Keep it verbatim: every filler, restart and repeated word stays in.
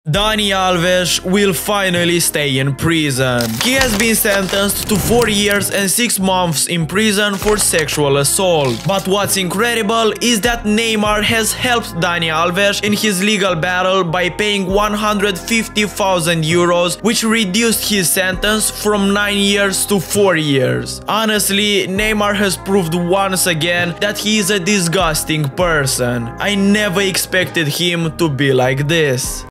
Dani Alves will finally stay in prison. He has been sentenced to four years and six months in prison for sexual assault. But what's incredible is that Neymar has helped Dani Alves in his legal battle by paying one hundred fifty thousand euros, which reduced his sentence from nine years to four years. Honestly, Neymar has proved once again that he is a disgusting person. I never expected him to be like this.